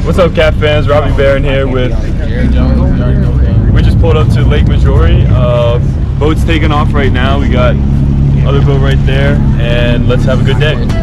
What's up, Cat fans? Robbie Barron here with. We just pulled up to Lake Maggiore. Boat's taking off right now. We got other boat right there, and let's have a good day.